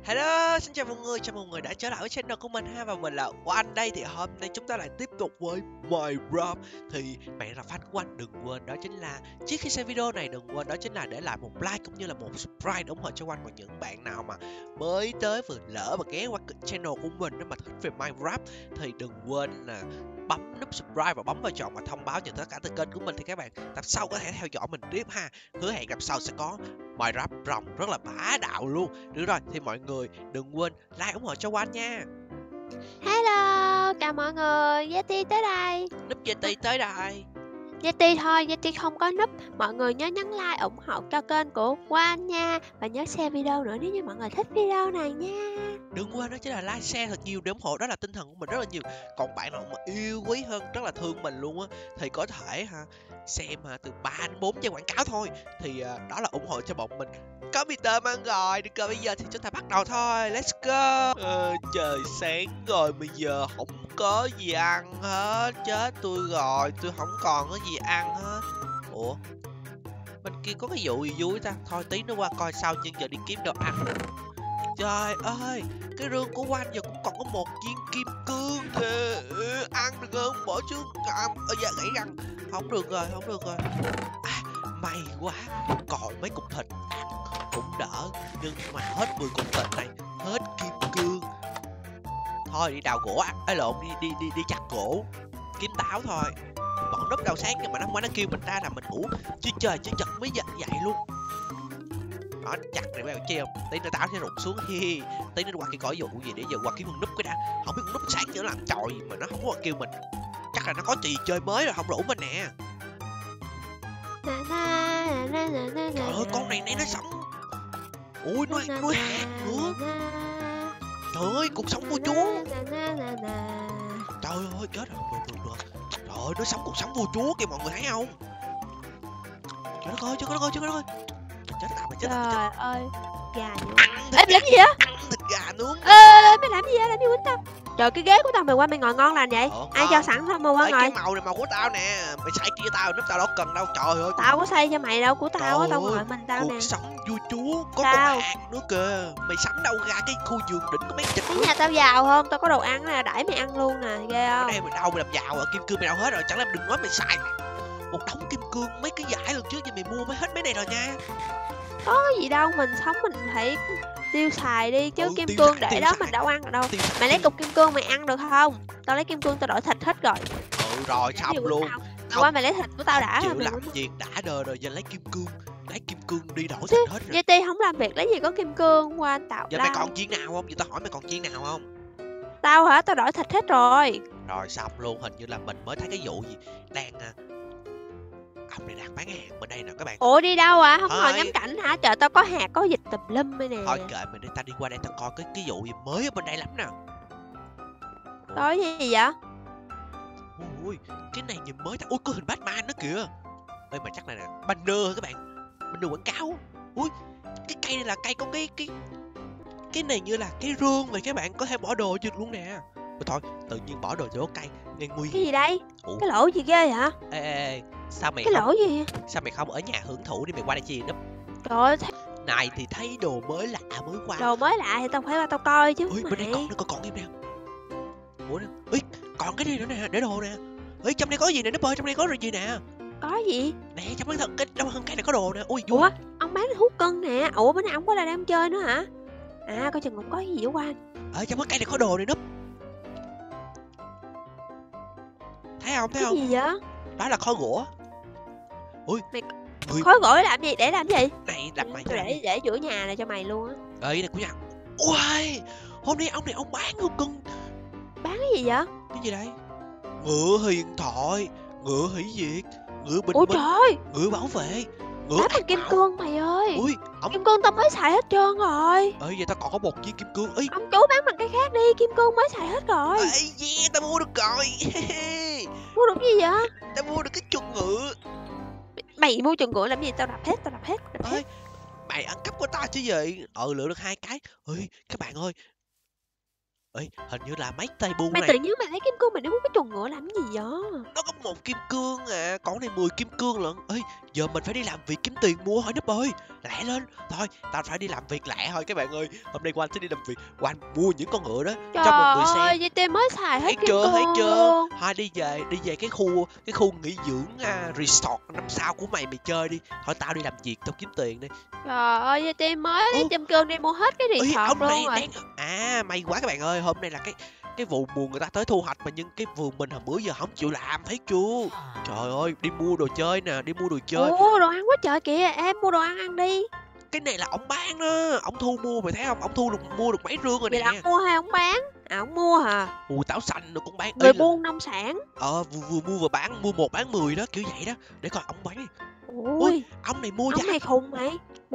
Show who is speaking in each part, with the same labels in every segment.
Speaker 1: Hello, xin chào mọi người đã trở lại với channel của mình ha. Và mình là Oanh đây. Thì hôm nay chúng ta lại tiếp tục với Minecraft. Thì bạn là fan của Oanh, đừng quên đó chính là trước khi xem video này đừng quên đó chính là để lại một like cũng như là một subscribe ủng hộ cho Oanh. Và những bạn nào mà mới tới vừa lỡ và ghé qua channel của mình nếu mà thích về Minecraft thì đừng quên là bấm nút subscribe và bấm vào chọn và thông báo nhận tất cả từ kênh của mình, thì các bạn tập sau có thể theo dõi mình tiếp ha. Hứa hẹn tập sau sẽ có Minecraft rồng rất là bá đạo luôn. Được rồi, thì mọi người đừng quên like ủng hộ cho Oanh nha.
Speaker 2: Hello, chào mọi người, Yeti tới đây.
Speaker 1: Núp GT tới đây.
Speaker 2: Yeti thôi, Yeti không có núp. Mọi người nhớ nhấn like ủng hộ cho kênh của Oanh nha. Và nhớ share video nữa nếu như mọi người thích video này nha.
Speaker 1: Đừng quên đó chính là like share thật nhiều để ủng hộ, đó là tinh thần của mình rất là nhiều. Còn bạn nào mà yêu quý hơn, rất là thương mình luôn á, thì có thể xem từ 3 đến 4 trang quảng cáo thôi. Thì đó là ủng hộ cho bọn mình. Có Peter mang rồi, được rồi, bây giờ thì chúng ta bắt đầu thôi, let's go. Trời sáng rồi, bây giờ không có gì ăn hết, chết tôi rồi, tôi không còn có gì ăn hết. Ủa, bên kia có cái vụ gì vui ta, thôi tí nữa qua coi sau, nhưng giờ đi kiếm đồ ăn. Trời ơi, cái rương của Oanh giờ cũng còn có một viên kim cương thì ăn được không? Bỏ chứ dạ gãy răng. Không được rồi, không được rồi. May quá, còn mấy cục thịt ăn cũng đỡ. Nhưng mà hết 10 cục thịt này, hết kim cương. Thôi đi đào gỗ ăn, lộn, đi chặt gỗ, kiếm táo thôi. Bọn núp đầu sáng nhưng mà nó không phải nó kêu mình ra là mình ngủ chứ trời chứ chật mới dậy luôn. Đó, chặt này mấy bạn treo, tí nữa táo sẽ rụng xuống hi. Tí nữa qua cái cõi vụ gì để giờ qua kiếm con núp cái đã. Không biết con núp sáng nữa làm trò gì mà nó không có kêu mình. Chắc là nó có trì chơi mới rồi không rủ mình nè. Trời ơi, con này nó sống. Ui, nuôi hạt nữa. Trời ơi, cuộc sống vua chúa. Trời ơi, chết rồi. Trời ơi, nó sống cuộc sống vua chúa kìa, mọi người thấy không? Trời đất ơi, chết
Speaker 2: Trời ơi, gà nữa.
Speaker 1: Ê,
Speaker 2: mày làm gì vậy?
Speaker 1: Ăn thịt gà nướng.
Speaker 2: Ê, mày làm gì vậy? Làm gì quýnh tao? Trời, cái ghế của tao mày qua mày ngồi ngon lành vậy? Ai cho sẵn thôi mà qua ngồi.
Speaker 1: Cái màu này màu của tao nè, mày xài kia tao, núp tao đâu cần đâu. Trời ơi,
Speaker 2: tao có xây cho mày đâu, của tao á, tao ngồi mình tao nè.
Speaker 1: Cuộc sống vua chúa có con hạt nữa kìa. Mày sắm đâu ra cái khu vườn đỉnh có mấy chục.
Speaker 2: Cái nhà tao giàu không? Tao có đồ ăn nè, đãi mày ăn luôn nè, ghê không?
Speaker 1: Ở đây mày đâu mày làm giàu rồi, kim cương mày đâu hết rồi, chẳng lẽ đừng nói mày xài một đống kim cương mấy cái giải lần trước thì mày mua mới hết mấy này rồi nha.
Speaker 2: Có gì đâu, mình sống mình phải tiêu xài đi chứ. Kim cương để đó mình đâu ăn được đâu. Mày lấy cục kim cương mày ăn được không? Tao lấy kim cương tao đổi thịt hết rồi.
Speaker 1: Rồi xong luôn.
Speaker 2: Qua mày lấy thịt của tao đã.
Speaker 1: Chịu làm việc đã đời rồi, giờ lấy kim cương đi đổi thịt hết rồi.
Speaker 2: JT không làm việc lấy gì có kim cương qua tạo.
Speaker 1: Giờ mày còn chiên nào không? Giờ tao hỏi mày còn chiên nào không?
Speaker 2: Tao hả? Tao đổi thịt hết rồi.
Speaker 1: Rồi xong luôn, hình như là mình mới thấy cái vụ gì đang ông này đang bán hàng bên đây nè các bạn.
Speaker 2: Ủa đi đâu à? Không ngồi ngắm cảnh hả? Trời, tao có hạt có vịt tùm lum đây nè.
Speaker 1: Thôi kệ mình đi, ta đi qua đây ta coi cái vụ gì mới ở bên đây lắm nè.
Speaker 2: Có gì vậy?
Speaker 1: Ui, cái này nhìn mới ta. Ui, có hình Batman nữa kìa. Ê mà chắc này nè banner các bạn, banner quảng cáo. Ui, cái cây này là cây có cái này như là cái rương vậy các bạn, có thể bỏ đồ được luôn nè. Thôi tự nhiên bỏ đồ chỗ cây nghe nguy hiểm.
Speaker 2: Cái gì đây? Cái lỗ gì ghê hả?
Speaker 1: Ê, sao mày
Speaker 2: cái lỗ gì?
Speaker 1: Sao mày không ở nhà hưởng thụ đi, mày qua đây chi núp?
Speaker 2: Trời ơi,
Speaker 1: này thì thấy đồ mới lạ mới qua.
Speaker 2: Đồ mới lạ thì tao phải qua tao coi chứ.
Speaker 1: Ui, bên đây còn im nè. Ủa nè, ui, còn cái gì nữa nè, để đồ nè. Ui, trong đây có gì nè, nó bơi trong đây có gì nè.
Speaker 2: Có gì?
Speaker 1: Nè, trong cái trong thân cây này có đồ nè. Ui,
Speaker 2: ủa, ông bán thuốc cân nè. Ủa, bữa nay ông có lại đang chơi nữa hả? À, coi chừng cũng có gì quá anh.
Speaker 1: Ở trong cái cây này có đồ này núp. Thấy không?
Speaker 2: Cái gì vậy?
Speaker 1: Đó là kho gỗ. Ui,
Speaker 2: khói gỗ làm gì? Để làm gì?
Speaker 1: Này đặt mày
Speaker 2: để giữa nhà này cho mày luôn á.
Speaker 1: Đây này của nhà. Ui, hôm nay ông này ông bán không cưng.
Speaker 2: Bán cái gì vậy?
Speaker 1: Cái gì đây? Ngựa huyền thoại, ngựa hủy diệt, ngựa bình
Speaker 2: minh.
Speaker 1: Trời, ngựa bảo vệ, ngựa
Speaker 2: bán bằng kim cương mày ơi.
Speaker 1: Ui,
Speaker 2: kim cương tao mới xài hết trơn rồi.
Speaker 1: Vậy tao còn có một viên kim cương. Ê,
Speaker 2: ông chú bán bằng cái khác đi, kim cương mới xài hết rồi.
Speaker 1: Ê, yeah, tao mua được rồi.
Speaker 2: Mua được gì vậy?
Speaker 1: Tao mua được cái chuồng ngựa.
Speaker 2: Mày mua chuồng ngựa làm gì? Tao đập hết.
Speaker 1: Ê, mày ăn cắp của tao chứ gì? Lựa được 2 cái. Ơi, các bạn ơi, Ê, hình như là mấy tay bu
Speaker 2: Mày
Speaker 1: này
Speaker 2: tự nhiên mày lấy kim cương mày đi muốn cái chuồng ngựa làm gì vậy?
Speaker 1: nó có 1 kim cương à, con này 10 kim cương lận. Ê, giờ mình phải đi làm việc kiếm tiền mua thôi Núp ơi. Lẹ lên. Thôi, tao phải đi làm việc lẹ thôi các bạn ơi. Hôm nay Quanh sẽ đi làm việc. Quanh mua những con ngựa đó cho mọi người
Speaker 2: Trời ơi,
Speaker 1: xem.
Speaker 2: GT mới xài hết
Speaker 1: Thấy
Speaker 2: kim
Speaker 1: chưa, thấy
Speaker 2: cương
Speaker 1: chưa?
Speaker 2: luôn.
Speaker 1: Thôi đi về cái khu nghỉ dưỡng resort 5 sao của mày chơi đi. Thôi tao đi làm việc tao kiếm tiền đi.
Speaker 2: Trời ơi, GT mới lấy kim cương đi mua hết cái
Speaker 1: Ê,
Speaker 2: resort
Speaker 1: ông này
Speaker 2: luôn rồi.
Speaker 1: may quá các bạn ơi. Hôm nay là cái vụ mùa người ta tới thu hoạch mà nhưng cái vườn mình hồi bữa giờ không chịu làm, thấy chưa? Trời ơi, đi mua đồ chơi nè, đi mua đồ chơi.
Speaker 2: Ủa, đồ ăn quá trời kìa, em mua đồ ăn ăn đi.
Speaker 1: Cái này là ổng bán đó, ổng thu mua mày thấy không? Ổng mua được mấy rương rồi
Speaker 2: Vậy là
Speaker 1: nè.
Speaker 2: ông mua hay ông bán? À, ông mua hả?
Speaker 1: Mùi táo xanh rồi cũng bán.
Speaker 2: Người buôn nông sản.
Speaker 1: Vừa mua vừa bán, mua 1 bán 10 đó, kiểu vậy đó. Để coi ổng bán.
Speaker 2: Ui,
Speaker 1: ông này mua
Speaker 2: ông này khùng mày.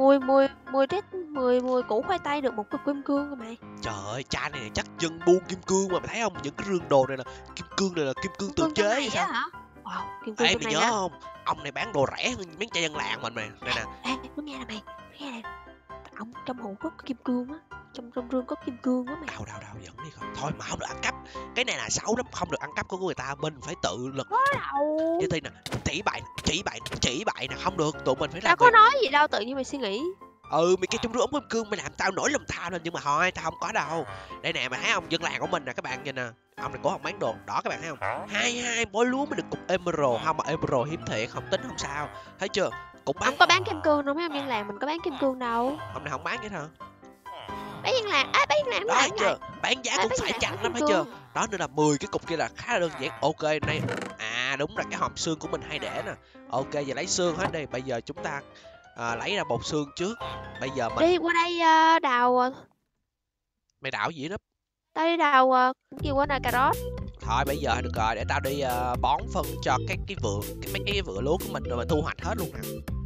Speaker 2: Mùi củ khoai tây được 1 cục kim cương rồi mày.
Speaker 1: Trời ơi, cha này chắc dân buôn kim cương mà mày thấy không? Những cái rương đồ này là kim cương tự chế hay sao?
Speaker 2: Hả? Wow, kim cương
Speaker 1: Ê,
Speaker 2: trong
Speaker 1: mày
Speaker 2: này
Speaker 1: nhớ
Speaker 2: nè.
Speaker 1: không? Ông này bán đồ rẻ hơn mấy cha dân làng mình mày. Đây nè.
Speaker 2: Ê, nó nghe nè mày, nghe nè. Ông trong hũ có kim cương á, trong rương có kim cương á mày.
Speaker 1: Đâu dẫn đi không? Thôi mà không được ăn cắp. Cái này là xấu lắm, không được ăn cắp của người ta, mình phải tự lực.
Speaker 2: Có đâu.
Speaker 1: Như thế nè, chỉ bậy nè, không được, tụi mình phải làm.
Speaker 2: Tao có nói gì đâu, tự nhiên mày suy nghĩ.
Speaker 1: Mày kêu trong rương ống kim cương mày làm tao nổi lòng tham lên nhưng mà thôi, tao không có đâu. Đây nè, mày thấy không? Dân làng của mình nè các bạn nhìn nè. Ông này cũng không bán đồ đỏ các bạn thấy không? 22 mỗi lúa mới được cục emerald, không mà emerald hiếm thiệt, không tính không sao. Thấy chưa? Cũng bán.
Speaker 2: Ông có bán kim cương đâu, mấy ông dân làng mình có bán kim cương đâu.
Speaker 1: Ông này không bán vậy hả?
Speaker 2: Bán dân làng, bán dân làng
Speaker 1: Đó
Speaker 2: bán
Speaker 1: thấy chưa? Bán giá cũng phải chăng lắm thấy chưa? Đó nên là 10 cái cục kia là khá là đơn giản. Ok này. À đúng là cái hòm xương của mình hay để nè. Ok giờ lấy xương hết đi. Bây giờ chúng ta lấy ra bột xương trước. Bây giờ mình
Speaker 2: đi qua đây đào.
Speaker 1: Mày đào gì đó?
Speaker 2: Tao đi đào kêu qua này cà rốt.
Speaker 1: Thôi bây giờ được rồi, để tao đi bón phân cho cái vườn, mấy cái vựa lúa của mình rồi mình thu hoạch hết luôn nè.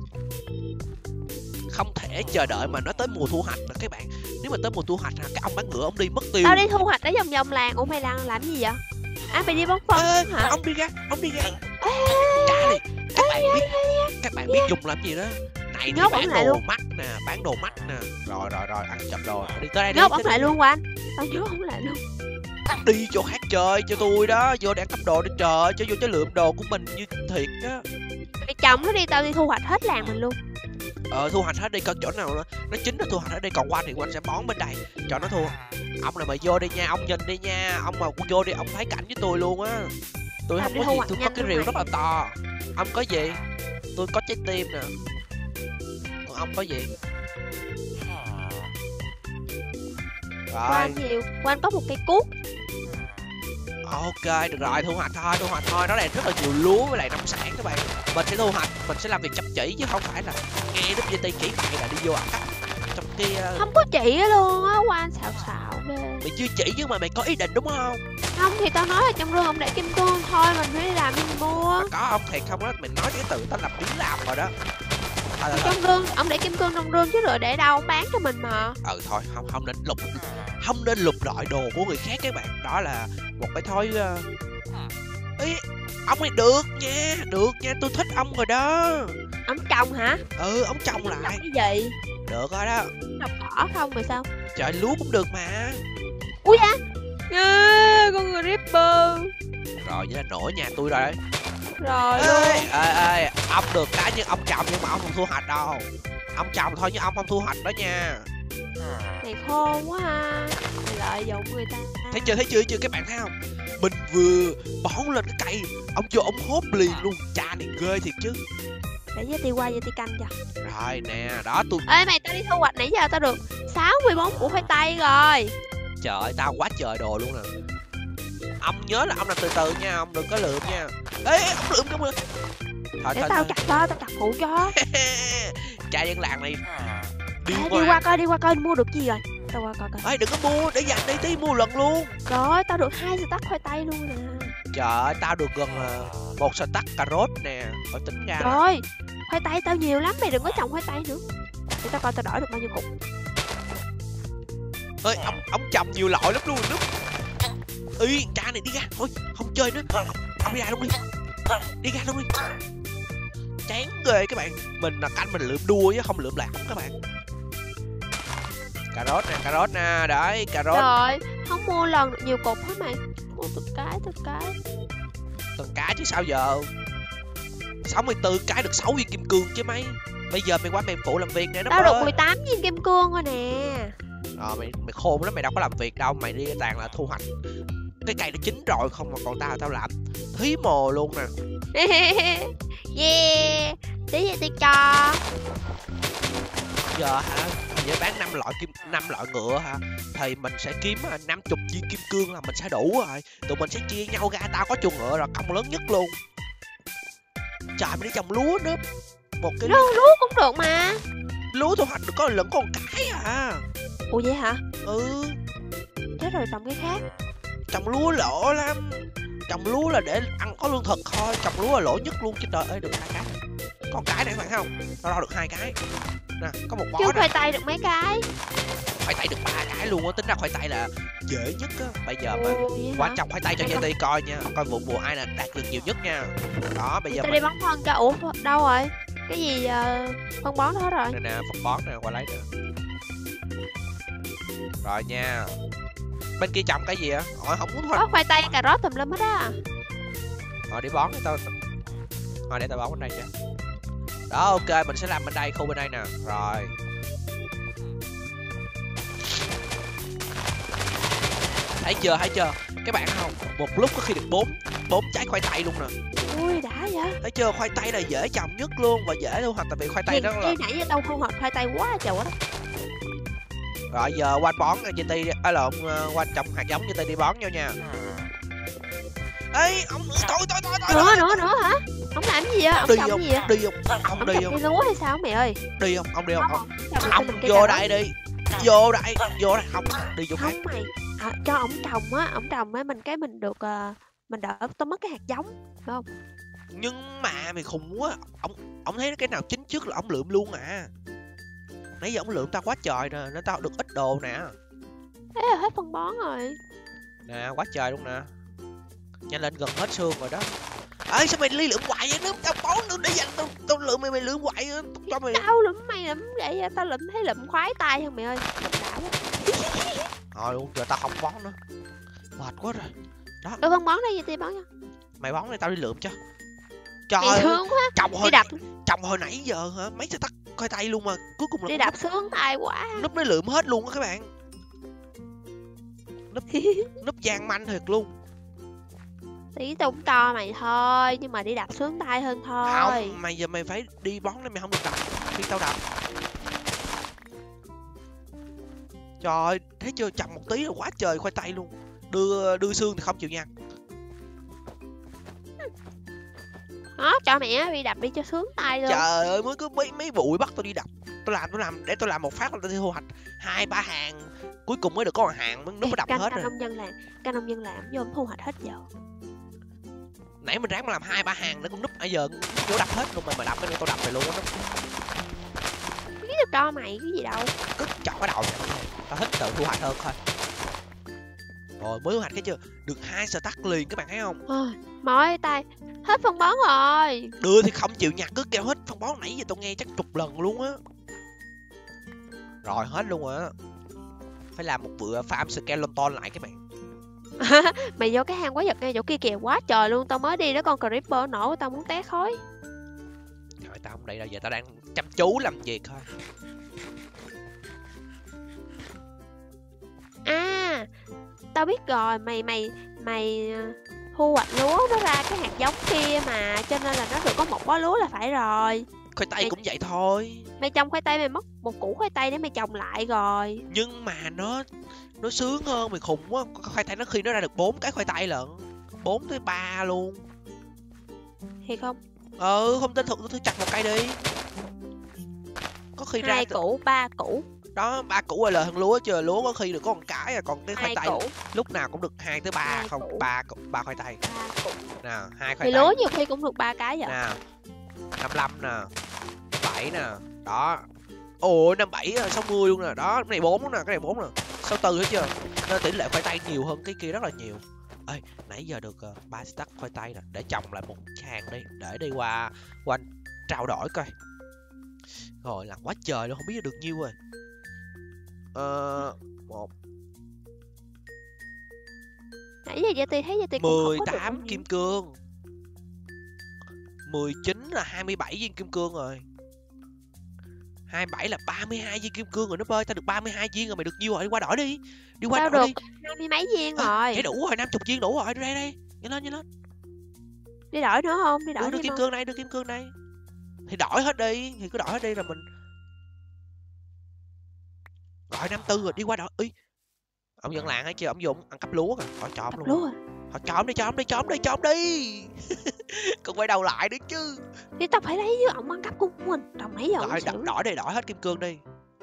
Speaker 1: Không thể chờ đợi mà nó tới mùa thu hoạch nè các bạn. Nếu mà tới mùa thu hoạch cái ông bán ngựa ông đi mất tiêu.
Speaker 2: Tao đi thu hoạch ở vòng làng. Ủa mày làm gì vậy? Mày đi bón phân hả?
Speaker 1: Ông đi ra. Trả đi. Các bạn biết dùng làm gì đó. Này thì bán đồ mắt nè, bán đồ mắt nè. Rồi ăn chậm rồi. Đi tới đây đi.
Speaker 2: Nhốt ổng lại luôn Quanh. Tao nhốt ổng lại luôn.
Speaker 1: Đi chỗ khác chơi cho tôi đó, vô để ăn cắp đồ đi trời, cho vô cho lượm đồ của mình như thiệt á.
Speaker 2: Mày chồng nó đi, tao đi thu hoạch hết làng mình luôn.
Speaker 1: Thu hoạch hết đi, coi chỗ nào nó chín là thu hoạch hết đi, còn Quanh thì Quanh sẽ bón bên đây cho nó thua. Ông này mà vô đi nha, ông nhìn đi nha, ông mà vô đi ông thấy cảnh với tôi luôn á. Tôi không có gì, tôi có cái rìu rất là to. Ông có gì? Tôi có trái tim nè. Còn ông có gì? Rồi.
Speaker 2: Quanh có một cây cuốc.
Speaker 1: Ok, được rồi, thu hoạch thôi, nó này rất là nhiều lúa với lại nông sản các bạn. Mình sẽ thu hoạch, mình sẽ làm việc chăm chỉ chứ không phải là nghe Núp GT chỉ bày là đi vô ăn cắp. Trong kia
Speaker 2: không có chỉ luôn á, Quanh xạo ghê.
Speaker 1: Mày chưa chỉ nhưng mà mày có ý định đúng không?
Speaker 2: Không thì tao nói là trong rương ông để kim cương thôi, mình phải đi làm đi mua.
Speaker 1: Mà có không thiệt không á, mình nói cái từ tao làm biến làm rồi đó.
Speaker 2: Trong rương, ông để kim cương trong rương chứ rồi để đâu, ông bán cho mình mà.
Speaker 1: Thôi, không nên lục lọi đồ của người khác các bạn. Đó là một cái thói Ý, ông ấy được nha, tôi thích ông rồi đó.
Speaker 2: Ông trồng hả?
Speaker 1: Ông trồng lại.
Speaker 2: Cái gì?
Speaker 1: Được rồi đó.
Speaker 2: Trồng cỏ không rồi sao?
Speaker 1: Trời, lúa cũng được mà.
Speaker 2: Ui da, con người Ripper.
Speaker 1: Rồi vậy là nổi nhà tôi rồi.
Speaker 2: Rồi luôn.
Speaker 1: Ê, ông được cái nhưng ông trồng nhưng mà ông không thu hoạch đâu. Ông trồng thôi nhưng ông không thu hoạch đó nha.
Speaker 2: Này khôn quá ha. Mày lợi dụng người ta.
Speaker 1: Thấy chưa các bạn thấy không? Mình vừa bón lên cái cây, ông vô ông hốt liền luôn. Cha này ghê thiệt chứ.
Speaker 2: Để với ti qua với ti canh cho.
Speaker 1: Rồi nè, đó tôi.
Speaker 2: Ê mày, tao đi thu hoạch nãy giờ tao được 64 củ khoai tây rồi.
Speaker 1: Trời ơi, tao quá trời đồ luôn nè. Ông nhớ là ông làm từ từ nha, ông đừng có lượm nha. Ê, ông lượm không ơi.
Speaker 2: Để tao chặt cho, tao chặt phụ cho.
Speaker 1: Cha dân làng này
Speaker 2: đi qua coi mua được gì rồi. Tao qua coi.
Speaker 1: Ê, đừng có mua, để dành đi tí mua lần luôn.
Speaker 2: Rồi, tao được 2 stack khoai tây luôn nè.
Speaker 1: Trời ơi, tao được gần 1 stack cà rốt nè. Phải tính ra.
Speaker 2: Rồi, khoai tây tao nhiều lắm, mày đừng có trồng khoai tây nữa. Để tao coi tao đổi được bao nhiêu cục.
Speaker 1: Ơi, ông trồng nhiều loại lắm luôn Núp. Ý, cha này đi ra, thôi, không chơi nữa. Ông đi ra luôn đi. Đi ra luôn đi. Chán ghê các bạn. Mình là canh mình lượm đua chứ không lượm lạc các bạn. Cà rốt nè, đấy, cà rốt.
Speaker 2: Rồi, Không mua lần được nhiều cục hết mày. Mua từng cái.
Speaker 1: Từng cái chứ sao giờ. 64 cái được 6 viên kim cương chứ mấy. Bây giờ mày qua mày phụ làm việc nè nó.
Speaker 2: Tao được 18 viên kim cương rồi nè.
Speaker 1: Mày khôn lắm, mày đâu có làm việc đâu, mày đi toàn là thu hoạch. Cái cây nó chín rồi không mà còn tao làm thí mồ luôn nè.
Speaker 2: Yeah, tí vậy tôi cho.
Speaker 1: Giờ hả, giờ bán 5 loại ngựa hả, thì mình sẽ kiếm 50 viên kim cương là mình sẽ đủ rồi. Tụi mình sẽ chia nhau ra, tao có chuồng ngựa là công lớn nhất luôn. Trời, mình đi trồng lúa nữa. Một cái
Speaker 2: lúa cũng được mà.
Speaker 1: Lúa thu hoạch được có lần con cái à.
Speaker 2: Ủa vậy hả?
Speaker 1: Ừ.
Speaker 2: Chết rồi, trồng cái khác.
Speaker 1: Trồng lúa lỗ lắm. Trồng lúa là để ăn có lương thực thôi, trồng lúa là lỗ nhất luôn chứ trời ơi. Được 2 cái. Con cái này phải không? Tao đo được 2 cái. Nè, có một bó
Speaker 2: chứ
Speaker 1: nè.
Speaker 2: khoai tây được mấy cái?
Speaker 1: Khoai tây được 3 cái luôn á, tính ra khoai tây là dễ nhất á. Bây giờ mà qua trồng khoai tây cho JT coi nha, coi vụ mùa ai là đạt được nhiều nhất nha. Đó, bây giờ
Speaker 2: tao đi bón phân cho. Ủa đâu rồi? Cái gì phân bón hết rồi?
Speaker 1: Nè nè, phân bón nè, qua lấy nè. Rồi nha. Bên kia trồng cái gì á? Không muốn thôi.
Speaker 2: Có khoai tây, cà rốt tùm lum hết á.
Speaker 1: Đi bón để tao. Để tao bón bên đây cho. Đó, ok, mình sẽ làm bên đây, khu bên đây nè. Rồi. Thấy chưa? Các bạn thấy không? Một lúc có khi được 4 trái khoai tây luôn nè.
Speaker 2: Ui đã vậy.
Speaker 1: Thấy chưa? Khoai tây là dễ trồng nhất luôn và dễ thu hoạch, tại vì khoai tây đó là
Speaker 2: nãy giờ tao thu hoạch khoai tây quá trời quá.
Speaker 1: Rồi giờ quanh bón JT quanh trồng hạt giống JT đi bón nhau nha. Ê, ông thôi.
Speaker 2: Nữa hả? Ông làm gì vậy? Ông trồng gì vậy?
Speaker 1: Đi không? Ông đi không?
Speaker 2: Đi lúa hay sao mày ơi?
Speaker 1: Đi không? Ông đi không?
Speaker 2: Ông
Speaker 1: vô đây đi. Vô đây không, đi chỗ khác.
Speaker 2: Không mày. Cho ổng trồng á, mình được mình đỡ tao mất cái hạt giống, phải không?
Speaker 1: Nhưng mà mày khùng quá. Ông thấy cái nào chín trước là ông lượm luôn à. Nãy giờ ông lượm tao quá trời nè, nên tao được ít đồ nè.
Speaker 2: Thế là hết phân bón rồi.
Speaker 1: Nè, quá trời luôn nè. Nhanh lên, gần hết xương rồi đó. Ê, sao mày đi lượm hoài vậy? Nếu tao bón nữa để dành tao lượm mày lượm hoài cho mày.
Speaker 2: Tao lượm mày lượm vậy, tao lượm thấy lượm khoái tay không mày ơi. Lượm đã quá.
Speaker 1: Thôi luôn, giờ tao không bón nữa. Mệt quá rồi. Đó.
Speaker 2: Được phân bón đây, gì bón cho.
Speaker 1: Mày bón đây tao đi lượm cho.
Speaker 2: Trời thương quá.
Speaker 1: Trồng hồi nãy giờ hả? Mấy giờ tắt khoai tây luôn mà cuối cùng là
Speaker 2: đi đập sướng tay quá.
Speaker 1: Núp nó lượm hết luôn á các bạn. Núp gian manh thiệt luôn.
Speaker 2: Tí tao cũng cho mày thôi, nhưng mà đi đập sướng tay hơn thôi.
Speaker 1: Không, mày giờ mày phải đi bón nên mày không được đập khi tao đập. Trời, thấy chưa, trồng một tí là quá trời khoai tây luôn. Đưa xương thì không chịu nhăn.
Speaker 2: Đó, cho mẹ đi đập đi cho sướng tay luôn.
Speaker 1: Trời ơi, mới có mấy bụi bắt tao đi đập. Tôi làm một phát là tao thu hoạch 2-3 hàng. Cuối cùng mới được có một hàng nó mới đập hết rồi.
Speaker 2: Các nông dân làm vô thu hoạch hết giờ.
Speaker 1: Nãy mình ráng mà làm 2-3 hàng để con núp bây giờ vô đập hết luôn, mà đập cái này tao đập mày luôn á.
Speaker 2: Cái được cho mày cái gì đâu.
Speaker 1: Cứ chọn cái đầu này. Tao thích tự thu hoạch hơn thôi. Rồi mới thu hoạch cái chưa? Được 2 stack liền các bạn thấy không?
Speaker 2: Mỏi tay. Hết phân bón rồi.
Speaker 1: Đưa thì không chịu nhặt, cứ kêu hết phân bón, nãy giờ tao nghe chắc 10 lần luôn á. Rồi hết luôn rồi á. Phải làm một bữa farm skeleton lại các bạn.
Speaker 2: Mày vô cái hang quái vật ngay chỗ kia kìa, quá trời luôn. Tao mới đi đó, con creeper nổ tao muốn té khói.
Speaker 1: Trời, tao không đi đâu, giờ tao đang chăm chú làm việc thôi.
Speaker 2: Tao biết rồi, mày thu hoạch lúa nó ra cái hạt giống kia mà, cho nên là nó được có một bó lúa là phải rồi.
Speaker 1: Khoai tây cũng vậy thôi.
Speaker 2: Mày trồng khoai tây mày mất một củ khoai tây để mày trồng lại rồi.
Speaker 1: Nhưng mà nó sướng hơn, mày khùng quá. Khoai tây khi nó ra được 4 cái khoai tây lận, 4 tới 3 luôn.
Speaker 2: Thì không?
Speaker 1: Không tin thử chặt một cây đi. Có khi
Speaker 2: 2 củ, 3 củ.
Speaker 1: Đó, 3 củ là hơn lúa chưa? Lúa có khi được có một cái, còn cái khoai tây
Speaker 2: củ.
Speaker 1: lúc nào cũng được 2 tới 3 không? 3 khoai tây.
Speaker 2: 3 củ.
Speaker 1: Nè, 2 khoai
Speaker 2: thì
Speaker 1: tây.
Speaker 2: lúa nhiều khi cũng được 3 cái vậy.
Speaker 1: Nè. 55 nè. 7 nè. Đó. Ồ, 57 60 luôn nè. Đó, cái này 4 nè, cái này 4 nè. 64 hết chưa? Nên tỷ lệ khoai tây nhiều hơn cái kia rất là nhiều. Ê, nãy giờ được 3 stack khoai tây nè, để trồng lại một hàng đi, để đi qua trao đổi coi. Rồi làm quá trời luôn, không biết được nhiêu rồi. 1
Speaker 2: Nãy giờ Yeti thấy Yeti cũng không có được
Speaker 1: 18
Speaker 2: bao
Speaker 1: kim
Speaker 2: nhiêu.
Speaker 1: cương. 19 là 27 viên kim cương rồi. 27 là 32 viên kim cương rồi nó ơi, tao được 32 viên rồi, mày được nhiêu rồi? Đi qua đổi đi. Đi qua
Speaker 2: Tao
Speaker 1: đổi
Speaker 2: được
Speaker 1: đi.
Speaker 2: 20 mấy viên
Speaker 1: Ê,
Speaker 2: rồi.
Speaker 1: vậy đủ rồi, 50 viên đủ rồi. Đây đây. Nhanh lên, nhanh lên.
Speaker 2: Đi đổi nữa không? Đi đổi
Speaker 1: Đưa
Speaker 2: thêm
Speaker 1: kim
Speaker 2: không?
Speaker 1: cương đây, đưa kim cương đây. Thì đổi hết đi, thì cứ đổi hết đi rồi mình. Rồi 54 rồi, đi qua đổi. Ý. Ông dân làng hay chưa? Ông Dũng ăn cắp lúa à? Họ chọn luôn.
Speaker 2: Lúa à?
Speaker 1: Họ chọn đi, chọn đi, chọn đi, chọn đi. Còn quay đầu lại nữa chứ.
Speaker 2: Thì tao phải lấy với ổng ăn cắp của mình. Đồng nãy giờ ổng
Speaker 1: Đổi,
Speaker 2: xỉu.
Speaker 1: đổi đi, đổi hết kim cương đi.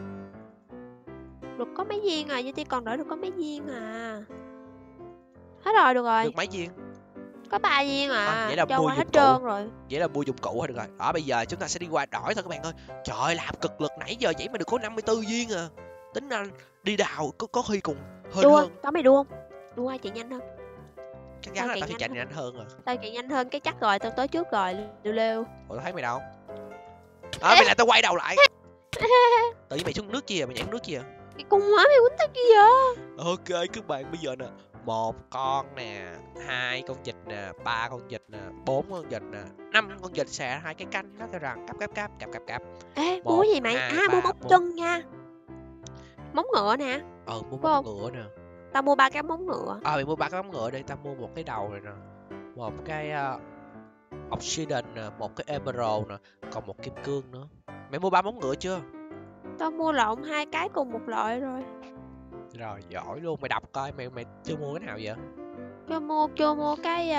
Speaker 2: Được có mấy viên à, Yeti còn đổi được có mấy viên à. Hết rồi, được rồi.
Speaker 1: Được mấy viên?
Speaker 2: Có 3 viên à.
Speaker 1: Vậy là
Speaker 2: cho
Speaker 1: mua
Speaker 2: qua hết
Speaker 1: dụng cụ.
Speaker 2: trơn rồi.
Speaker 1: Vậy là mua dụng cụ thôi được rồi. Đó, bây giờ chúng ta sẽ đi qua đổi thôi các bạn ơi. Trời ơi, làm cực lực nãy giờ vậy mà được có 54 viên à. Tính ra đi đào có khi cùng hơn
Speaker 2: Đua,
Speaker 1: hơn.
Speaker 2: có mày đua không? Đua ai chạy nhanh hơn?
Speaker 1: Chắc chắn
Speaker 2: tao
Speaker 1: là
Speaker 2: chạy
Speaker 1: tao sẽ chạy
Speaker 2: nhanh
Speaker 1: nhanh hơn rồi.
Speaker 2: Tao chạy nhanh hơn cái chắc rồi, tao tới trước rồi, lêu lêu.
Speaker 1: Ủa, tao thấy mày đâu? Mày lại tao quay đầu lại. Tự nhiên mày xuống nước kia, mày nhảy xuống nước kia.
Speaker 2: Cái con má mày quýnh tao chi vậy?
Speaker 1: Ok các bạn, bây giờ nè, 1 con nè, 2 con vịt nè, 3 con vịt nè, 4 con vịt nè, 5 con vịt xẻ 2 cái canh nó theo rằng cắp.
Speaker 2: Ê,
Speaker 1: Một,
Speaker 2: mua gì mày?
Speaker 1: hai,
Speaker 2: À,
Speaker 1: ba,
Speaker 2: mua móng
Speaker 1: bốn.
Speaker 2: chân nha. Móng ngựa nè.
Speaker 1: Mua
Speaker 2: Phải
Speaker 1: móng
Speaker 2: không?
Speaker 1: ngựa nè.
Speaker 2: Tao mua 3 cái móng ngựa.
Speaker 1: Mày mua 3 cái móng ngựa đi, tao mua một cái đầu này nè, một cái obsidian nè, một cái emerald nè, còn một kim cương nữa. Mày mua 3 móng ngựa chưa?
Speaker 2: Tao mua lộn 2 cái cùng một loại rồi.
Speaker 1: Rồi, giỏi luôn. Mày đọc coi, mày chưa mua cái nào vậy?
Speaker 2: Chưa mua cái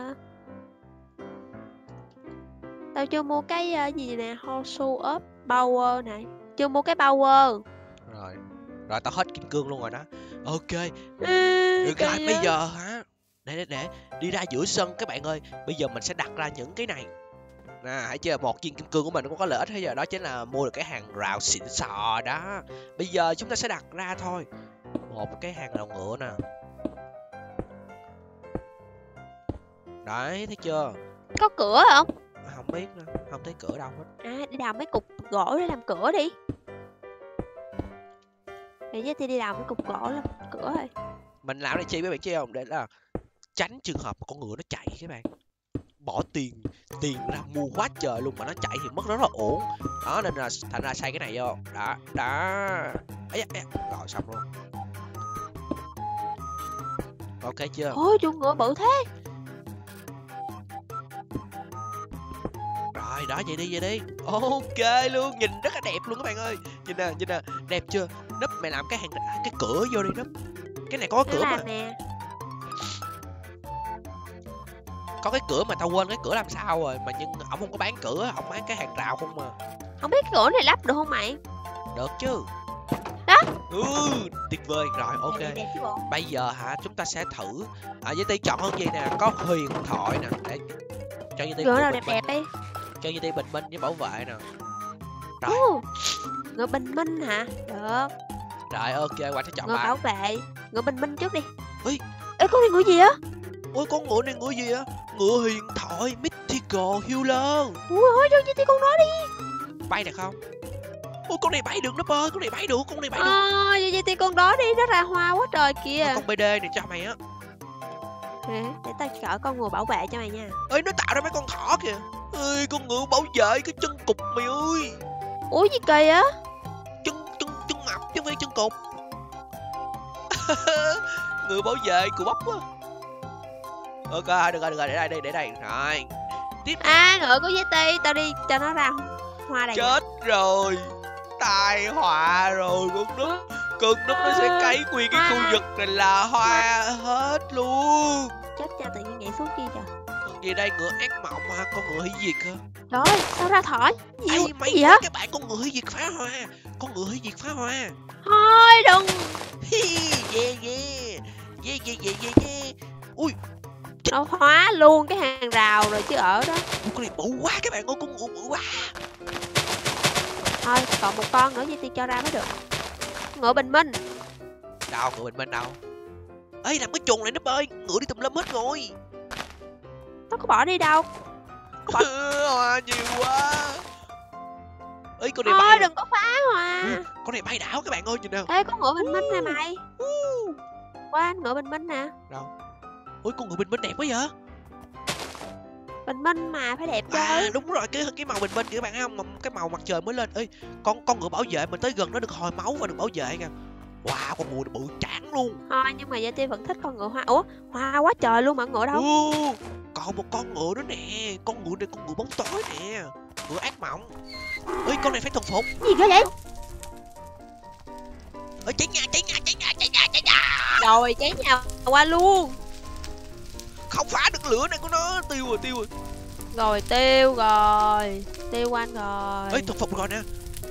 Speaker 2: tao chưa mua cái gì nè, Hosu Up Power này. Chưa mua cái Power.
Speaker 1: Rồi, tao hết kim cương luôn rồi đó. Ok.
Speaker 2: Ê,
Speaker 1: Được rồi,
Speaker 2: kìa.
Speaker 1: bây giờ hả? Để đi ra giữa sân các bạn ơi. Bây giờ mình sẽ đặt ra những cái này. Nè, hãy chưa, một viên kim cương của mình cũng có lợi ích hết giờ, đó chính là mua được cái hàng rào xịn sò đó. Bây giờ chúng ta sẽ đặt ra thôi. Một cái hàng rào ngựa nè. Đấy, thấy chưa?
Speaker 2: Có cửa không?
Speaker 1: Không biết nữa, không thấy cửa đâu hết.
Speaker 2: À, đi đào mấy cục gỗ để làm cửa đi. Để với thì đi đào mấy cục gỗ làm cửa rồi.
Speaker 1: Mình làm này chi với bạn chứ không? Để là tránh trường hợp mà con ngựa nó chạy các bạn. Bỏ tiền ra mua quá trời luôn mà nó chạy thì mất rất là ổn. Đó nên là thành ra xây cái này vô. Đó. Ấy da. Rồi xong luôn. Ok chưa?
Speaker 2: Ôi, chuồng ngựa bự thế.
Speaker 1: Rồi đó, vậy đi. Ok luôn, nhìn rất là đẹp luôn các bạn ơi. Nhìn nè, đẹp chưa? Núp mày làm cái cửa vô đi Núp. Cái này có cửa mà.
Speaker 2: Nè.
Speaker 1: Có cái cửa mà tao quên cái cửa làm sao rồi mà, nhưng ổng không có bán cửa, ổng bán cái hàng rào không mà.
Speaker 2: Không biết cái cửa này lắp được không mày?
Speaker 1: Được chứ.
Speaker 2: Đó.
Speaker 1: Tuyệt vời. Rồi ok.
Speaker 2: Đẹp chứ bộ.
Speaker 1: Bây giờ hả, chúng ta sẽ thử với tí chọn hơn gì nè, có huyền thoại nè, để cho như tí
Speaker 2: Ngựa nào đẹp đi.
Speaker 1: cho như tí bình minh với bảo vệ nè. Rồi.
Speaker 2: Ngựa bình minh hả? Được.
Speaker 1: Rồi ok, Quang sẽ chọn
Speaker 2: Ngựa
Speaker 1: ba.
Speaker 2: bảo vệ. Ngựa bình minh trước đi.
Speaker 1: Ê,
Speaker 2: con này ngựa gì á?
Speaker 1: ôi con ngựa này ngựa gì á? Ngựa huyền thoại Mythical Healer.
Speaker 2: Ui ôi, cho chị con đó đi.
Speaker 1: Bay được không? Ôi con này bay được nó ơi, con này bay được.
Speaker 2: Cho chị con đó đi, nó ra hoa quá trời kìa.
Speaker 1: Con BD này cho mày á.
Speaker 2: Để tao chở con ngựa bảo vệ cho mày nha.
Speaker 1: Ơi, nó tạo ra mấy con thỏ kìa. Ơi, con ngựa bảo vệ cái chân cục mày ơi.
Speaker 2: Ủa gì kỳ á?
Speaker 1: Chân mập chứ không phải chân cục. Ngựa bảo vệ của bắp quá. Ok, được rồi, để đây. Rồi. Tiếp.
Speaker 2: Ngựa của Yeti, tao đi cho nó ra hoa này.
Speaker 1: Chết rồi. Tai họa rồi con Núp. Con Núp nó sẽ cấy nguyên cái khu vực này là hoa hết luôn.
Speaker 2: Chết cha, tự nhiên nhảy xuống kia trời.
Speaker 1: Gì đây, ngựa ác mộng hả? Con ngựa hủy diệt hả?
Speaker 2: Rồi, sao ra thỏi?
Speaker 1: Mày
Speaker 2: gì á?
Speaker 1: các bạn, con ngựa hủy diệt phá hoa.
Speaker 2: Thôi đừng.
Speaker 1: Yeah. Ui,
Speaker 2: Nó hóa luôn cái hàng rào rồi chứ ở đó.
Speaker 1: con này bự quá các bạn ơi, con ngựa bự quá.
Speaker 2: Thôi, còn một con nữa Yeti cho ra mới được. Ngựa bình minh.
Speaker 1: Đâu, ngựa bình minh đâu? Ê, làm cái chuồng này Núp ơi, ngựa đi tùm lum hết rồi.
Speaker 2: Nó có bỏ đi đâu.
Speaker 1: Hoa nhiều quá. Ê, con này
Speaker 2: Thôi
Speaker 1: bay.
Speaker 2: đừng có phá hoa.
Speaker 1: Con này bay đảo các bạn ơi, nhìn nào.
Speaker 2: Ê, có ngựa bình minh nè mày. Qua ngựa bình minh nè.
Speaker 1: Đâu? Ui, con ngựa bình minh đẹp quá vậy.
Speaker 2: Bình minh mà phải đẹp chứ.
Speaker 1: Đúng rồi, cái màu bình minh kìa các bạn thấy không, cái màu mặt trời mới lên. Ê, con ngựa bảo vệ mình tới gần nó được hồi máu và được bảo vệ kìa. Wow, con ngựa bự tráng luôn.
Speaker 2: Thôi nhưng mà Yeti vẫn thích con ngựa hoa. Ủa, hoa quá trời luôn mà ngựa đâu?
Speaker 1: Còn một con ngựa nữa nè, con ngựa này con ngựa bóng tối nè, ngựa ác mộng. Ê, con này phải thuần phục.
Speaker 2: Gì cơ vậy?
Speaker 1: Ê, cháy nhà.
Speaker 2: Rồi cháy nhà qua luôn.
Speaker 1: Không phá được lửa này của nó, tiêu rồi.
Speaker 2: Rồi tiêu quanh rồi.
Speaker 1: Ê, thuần phục rồi nè.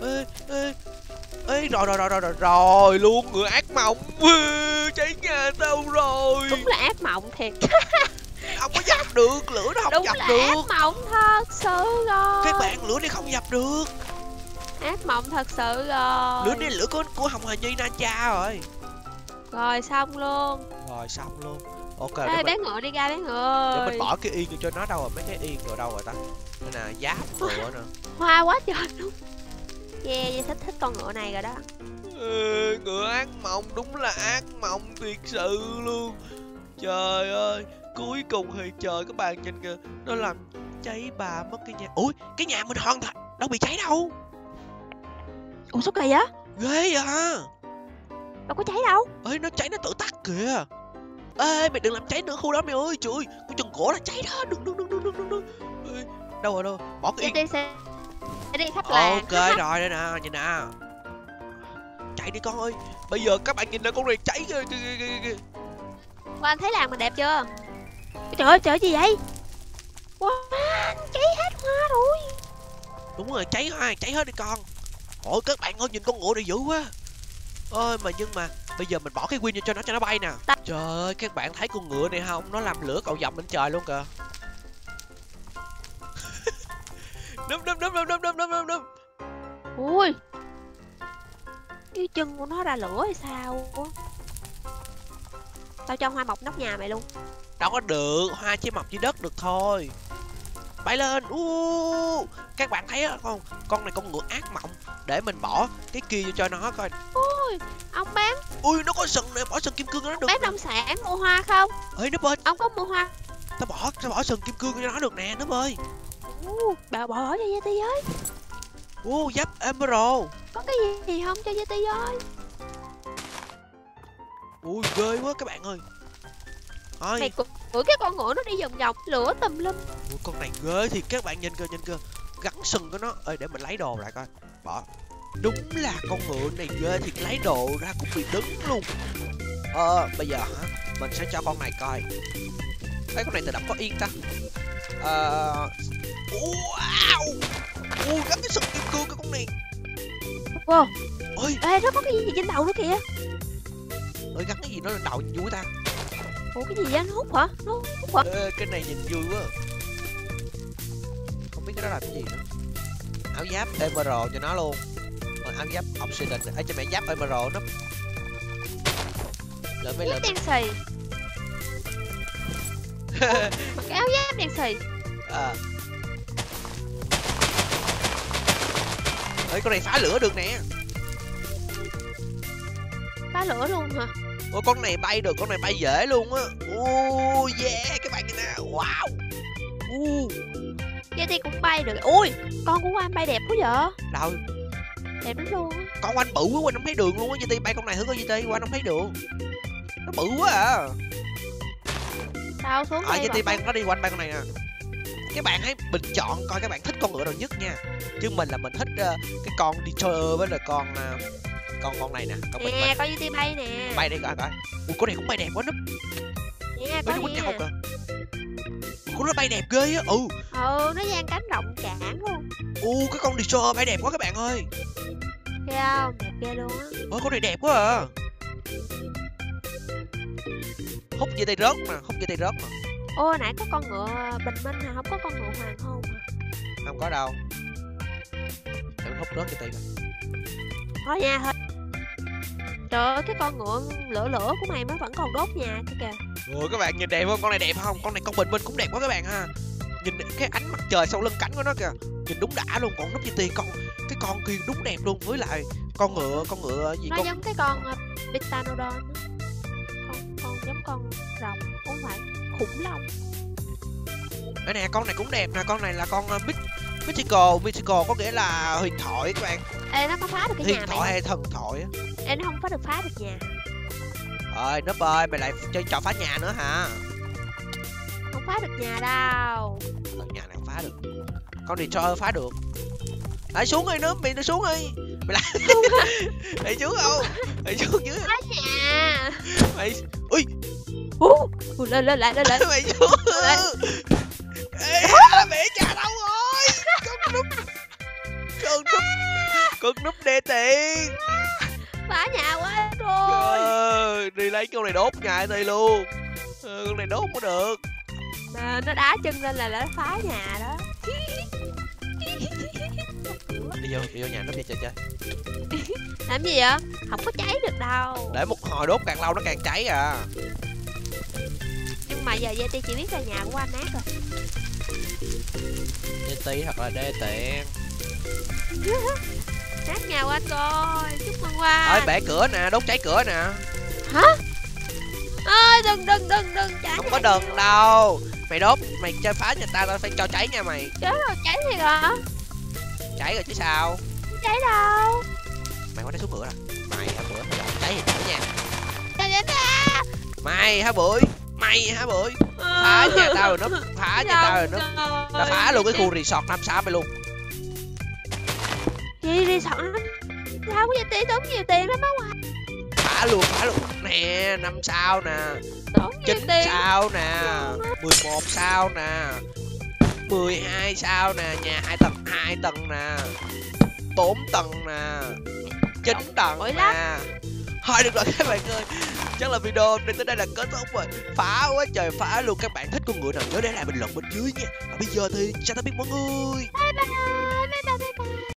Speaker 1: Ê, rồi luôn, ngựa ác mộng. Cháy nhà tao rồi.
Speaker 2: Đúng là ác mộng thiệt.
Speaker 1: Không có dập được, lửa nó không dập được.
Speaker 2: Đúng là ác mộng thật sự rồi.
Speaker 1: Các bạn, lửa này không dập được.
Speaker 2: Ác mộng thật sự rồi.
Speaker 1: Lửa này lửa của Hồng Hà Nhi Na Cha rồi.
Speaker 2: Rồi xong luôn.
Speaker 1: Ok.
Speaker 2: Ê, bé ngựa đi ra bé ngựa.
Speaker 1: Để mình bỏ cái yên cho nó đâu rồi, mấy cái yên rồi đâu rồi ta. Đây nè, giáp ngựa nè.
Speaker 2: Hoa quá trời luôn. Yeah, thích con ngựa này rồi đó.
Speaker 1: Ngựa ác mộng, đúng là ác mộng thiệt sự luôn. Trời ơi, cuối cùng thì trời, các bạn nhìn kìa, nó làm cháy bà mất cái nhà. Ui, cái nhà mình hoàn thành đâu bị cháy đâu.
Speaker 2: Ủa sao kỳ vậy?
Speaker 1: Ghê à.
Speaker 2: Đâu có cháy đâu.
Speaker 1: Ê, nó cháy nó tự tắt kìa. Ê, mày đừng làm cháy nữa khu đó mày ơi. Trời ơi, con chân gỗ là cháy đó. Đừng. Ê, đâu rồi, bỏ cái yên.
Speaker 2: Đi xe đi khắp làng.
Speaker 1: Ok rồi, đây nè, nhìn nè. Chạy đi con ơi. Bây giờ các bạn nhìn nè, con này cháy kìa.
Speaker 2: Anh thấy làng mình đẹp chưa? Trời ơi, gì vậy? Wow, cháy hết hoa rồi.
Speaker 1: Đúng rồi, cháy hết đi con. Ôi các bạn ơi, nhìn con ngựa này dữ quá. Ơi nhưng mà bây giờ mình bỏ cái win cho nó bay nè. Trời ơi, các bạn thấy con ngựa này không? Nó làm lửa cầu vồng lên trời luôn kìa. Núp.
Speaker 2: Ui, cái chân của nó ra lửa hay sao á? Tao cho hoa mọc nóc nhà mày luôn.
Speaker 1: Đâu có được, hoa chỉ mọc dưới đất được thôi. Bay lên. Các bạn thấy không? Con này con ngựa ác mộng. Để mình bỏ cái kia cho nó coi.
Speaker 2: Ui, ông bán.
Speaker 1: Ui, nó có sừng nè, bỏ sừng kim cương cho nó được.
Speaker 2: Bán nông sản mua hoa không?
Speaker 1: Ê, Núp ơi,
Speaker 2: Ông có mua hoa?
Speaker 1: tao bỏ sừng kim cương cho nó được nè, Núp ơi.
Speaker 2: Bà bỏ cho Yeti với.
Speaker 1: Giáp Emerald.
Speaker 2: Có cái gì không cho Yeti với?
Speaker 1: Ui, ghê quá các bạn ơi. Thôi.
Speaker 2: Mày cưỡi cái con ngựa nó đi vòng vòng lửa tùm lum.
Speaker 1: Ui, con này ghê thì các bạn nhìn kìa. Gắn sừng của nó. Ê, để mình lấy đồ lại coi. Bỏ. Đúng là con ngựa này ghê thì lấy đồ ra cũng bị đứng luôn. Bây giờ hả? Mình sẽ cho con này coi. Ê, con này tự động có yên ta. Wow. Gắn cái sừng kim cương cái con này.
Speaker 2: Wow.
Speaker 1: Ôi.
Speaker 2: Ê, nó có cái gì trên đầu nữa kìa.
Speaker 1: Ơi, gắn cái gì nó lên đầu nhìn vui ta.
Speaker 2: Ủa cái gì vậy? Nó hút hả?
Speaker 1: Ê, cái này nhìn vui quá. Không biết cái đó làm cái gì nữa. Áo giáp Emerald cho nó luôn. Áo giáp Obsidian. Ê, cho mẹ giáp Emerald nó. Lên.
Speaker 2: Đen xì. Mặc cái áo giáp đen xì.
Speaker 1: Ê, con này phá lửa được nè.
Speaker 2: Phá lửa luôn hả?
Speaker 1: Ôi, con này bay được, con này bay dễ luôn á. Yeah, các bạn nhìn nè. Wow.
Speaker 2: Yeti cũng bay được. Ui, con của anh bay đẹp quá vậy.
Speaker 1: Đâu?
Speaker 2: Đẹp lắm luôn.
Speaker 1: Con anh bự quá, anh không thấy đường luôn á. Yeti bay con này thử coi Yeti, anh không thấy đường. Nó bự quá à.
Speaker 2: Sao xuống đây?
Speaker 1: Yeti bay nó đi quanh bay con này nè. Các bạn hãy bình chọn coi các bạn thích con ngựa nào nhất nha. Chứ mình thích cái con Destroyer với là con này nè. Con
Speaker 2: Yeti bay nè.
Speaker 1: Bay đây coi. Con này cũng bay đẹp quá Núp.
Speaker 2: Nè, có
Speaker 1: quýnh nhau kìa. Con nó bay đẹp ghê á.
Speaker 2: Nó dang cánh rộng chản luôn.
Speaker 1: Cái con Destroyer bay đẹp quá các bạn ơi.
Speaker 2: Ghê không? Đẹp ghê luôn á.
Speaker 1: Con này đẹp quá à. Hút dây tay rớt mà.
Speaker 2: Nãy có con ngựa bình minh hả? Không có con ngựa hoàng hôn hả?
Speaker 1: Không có đâu. Em hút rớt cho tiền.
Speaker 2: Thôi nha thôi. Trời ơi, cái con ngựa lửa của mày mới vẫn còn đốt nhà kìa.
Speaker 1: Các bạn nhìn đẹp không? Con này đẹp không? Con này con bình minh cũng đẹp quá các bạn ha. Nhìn cái ánh mặt trời sau lưng cánh của nó kìa. Nhìn đúng đã luôn. Còn Núp Yeti cái con kia đúng đẹp luôn. Với lại con ngựa gì
Speaker 2: nó giống cái con Pteranodon. Con giống con rồng. Không phải. khủng long.
Speaker 1: Đây nè, con này cũng đẹp nè, con này là con mythical có nghĩa là huyền thoại các bạn.
Speaker 2: Ê, nó có phá được cái
Speaker 1: Huyền
Speaker 2: nhà
Speaker 1: thoại
Speaker 2: mày.
Speaker 1: hay thần thoại á.
Speaker 2: Ê, nó không có được phá được nhà.
Speaker 1: Núp ơi, mày lại chơi trò phá nhà nữa hả?
Speaker 2: Không phá được nhà đâu.
Speaker 1: Nhà này không phá được. Con đi cho phá được. Lại xuống đi Núp, mày xuống đi. Mày lại mày xuống không? Mày xuống dưới.
Speaker 2: Phá nhà.
Speaker 1: Mày ui.
Speaker 2: Lên lại.
Speaker 1: Mày xuống. Ê, mẹ trả đâu rồi? Con Núp đê tiền.
Speaker 2: Phá nhà quá rồi.
Speaker 1: Đi lấy con này đốt nhà đây luôn. Con này đốt không có được.
Speaker 2: Nó đá chân lên là nó phá nhà đó.
Speaker 1: Đi vô nhà Núp chơi.
Speaker 2: Làm gì vậy? Không có cháy được đâu.
Speaker 1: Để một hồi đốt càng lâu nó càng cháy à.
Speaker 2: Nhưng mà giờ Yeti chỉ biết là nhà của anh nát rồi.
Speaker 1: Yeti thật là đê tiện.
Speaker 2: Nát nhà của anh rồi. Chúc mừng Hoa.
Speaker 1: Thôi bẻ cửa nè, đốt cháy cửa nè.
Speaker 2: Hả? Ơi đừng cháy.
Speaker 1: Không có đừng đâu. Mày đốt, mày chơi phá nhà tao phải cho cháy nha mày.
Speaker 2: Chết rồi, cháy thiệt hả?
Speaker 1: Cháy rồi chứ sao?
Speaker 2: Không cháy đâu.
Speaker 1: Mày có đá xuống cửa rồi. Mày hả bưởi, mày cháy thì cháy nha.
Speaker 2: Cháy ra.
Speaker 1: Mày hả bưởi. Phá nhà tao rồi nó phá nhà tao rồi nó. Tao phá luôn cái khu resort 5 sao mày luôn.
Speaker 2: Gì resort nó sao có Yeti tốn nhiều tiền lắm á Hoa.
Speaker 1: Phá luôn nè, 5 sao nè, 9 sao nè, 11 sao nè, 12 sao nè, nhà 2 tầng nè, 4 tầng nè, 9 tầng nè. Thôi được rồi các bạn ơi, chắc là video hôm nay tới đây là kết thúc rồi. Phá quá trời phá luôn. Các bạn thích con ngựa nào nhớ để lại bình luận bên dưới nha. Và bây giờ thì chào tạm biệt mọi người.
Speaker 2: Bye bye.